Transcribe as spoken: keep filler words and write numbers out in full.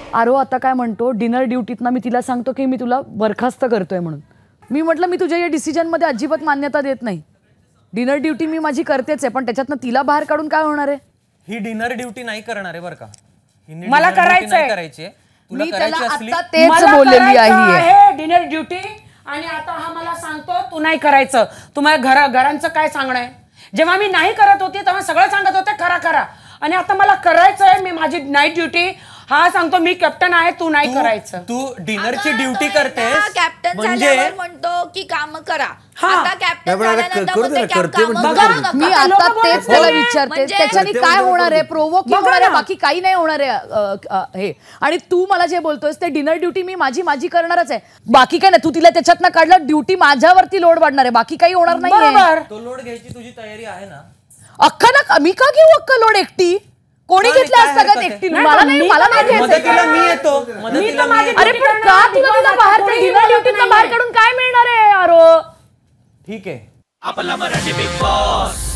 आरो आता काय म्हणतो डिनर ड्युटीतनं मी तिला सांगतो की मी तुला बरखास्त करतोय म्हणून. मी म्हटलं मी तुझ्या या डिसिजनमध्ये अजिबात मान्यता देत नाही. डिनर ड्युटी मी माझी करतेच आहे पण त्याच्यातनं तिला बाहेर काढून काय होणार आहे. ही डिनर ड्युटी नाही करणार आहे बरं का. मला करायचंय करायची तुला मी त्याला करायची असली आता तेच बोललेली आहे डिनर ड्युटी. आणि आता हा मला सांगतो तू नाही करायचं. तुम्हाला घर घरांचं काय सांगणं आहे. जेव्हा मी नाही करत होती तेव्हा सगळं सांगत होते करा करा आणि आता मला करायचंय. मी माझी नाईट ड्युटी हा सांगतो मी कॅप्टन आहे तू नाही करायचं. तू डिनरची ड्युटी करतेस कॅप्टन म्हणजे म्हणतो की काम करा. हा. आता कॅप्टन मी आता तेच त्याला विचारते त्याच्याने काय होणार आहे. प्रोवोक होणार आहे बाकी काही नाही होणार आहे हे. आणि तू मला जे बोलतोयस ते डिनर ड्युटी मी माझी माझी करणारच आहे. बाकी काय नाही. तू तिला त्याच्यातनं काढलं ड्युटी माझ्यावरती लोड वाढणार आहे. बाकी काही होणार नाही. तो लोड घ्यायची तुझी तयारी आहे ना. अख्खा ना मी का घेऊ अख्खा लोड एकटी. कोणी घेतला सगळ्यात एकटी. मला नाही मला नाही मदतीला मी येतो मदतीला मी येतो. अरे पण का तुला तुला बाहेर डिनर ड्युटीतनं बाहेर काढून काय मिळणार आहे आरो. ठीक आहे. आपला मराठी बिग बॉस.